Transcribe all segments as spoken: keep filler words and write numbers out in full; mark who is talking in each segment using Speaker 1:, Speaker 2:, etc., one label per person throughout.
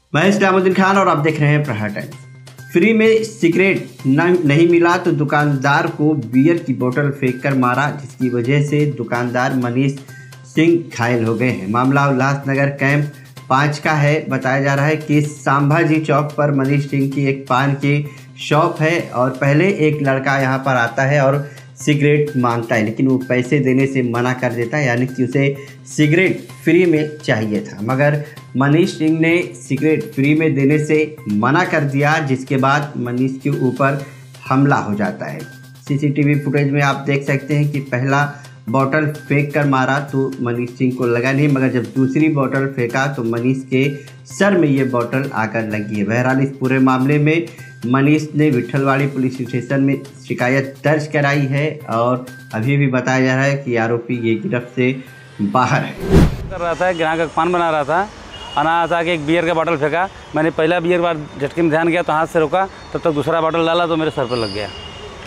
Speaker 1: मैं इस्लामुद्दीन खान और आप देख रहे हैं प्रहार टाइम्स। फ्री में सिगरेट न, नहीं मिला तो दुकानदार को बियर की बोतल फेंककर मारा, जिसकी वजह से दुकानदार मनीष सिंह घायल हो गए हैं। मामला उल्लासनगर कैंप पाँच का है। बताया जा रहा है कि संभाजी चौक पर मनीष सिंह की एक पान की शॉप है और पहले एक लड़का यहां पर आता है और सिगरेट मांगता है, लेकिन वो पैसे देने से मना कर देता है, यानी कि उसे सिगरेट फ्री में चाहिए था। मगर मनीष सिंह ने सिगरेट फ्री में देने से मना कर दिया, जिसके बाद मनीष के ऊपर हमला हो जाता है। सीसीटीवी फुटेज में आप देख सकते हैं कि पहला बॉटल फेंक कर मारा तो मनीष सिंह को लगा नहीं, मगर जब दूसरी बॉटल फेंका तो मनीष के सर में ये बॉटल आकर लगी है। बहरहाल इस पूरे मामले में मनीष ने विट्ठलवाड़ी पुलिस स्टेशन में शिकायत दर्ज कराई है और अभी भी बताया जा रहा है कि आरोपी ये गिरफ्त से बाहर है।
Speaker 2: कर रहा था, ग्राहक का पान बना रहा था, अनाज आके एक बियर का बॉटल फेंका। मैंने पहला बियर बार झटके में ध्यान किया तो हाथ से रोका, तब तक दूसरा बॉटल डाला तो मेरे सर पर लग गया।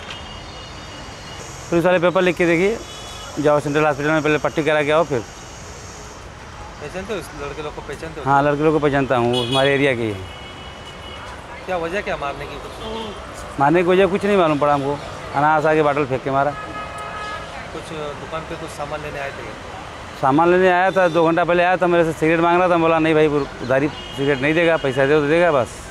Speaker 2: पुलिस वाले पेपर लिख के देखिए, जाओ सेंट्रल हॉस्पिटल में पहले पट्टी करा के आओ। फिर
Speaker 3: पहचानते हो इस लड़के लोग को? पहचानते हो?
Speaker 2: हाँ, लड़के लोग को पहचानता हूँ, हमारे एरिया के ही है।
Speaker 3: क्या वजह क्या मारने की? कुछ
Speaker 2: मारने की वजह कुछ नहीं मालूम पड़ा हमको, अनाज आके बॉटल फेंक के मारा।
Speaker 3: कुछ दुकान पे कुछ सामान लेने आए थे?
Speaker 2: सामान लेने आया था, दो घंटा पहले आया था, मेरे से सिगरेट मांग रहा था। बोला नहीं भाई, उधारी सिगरेट नहीं देगा, पैसा दे तो देगा बस।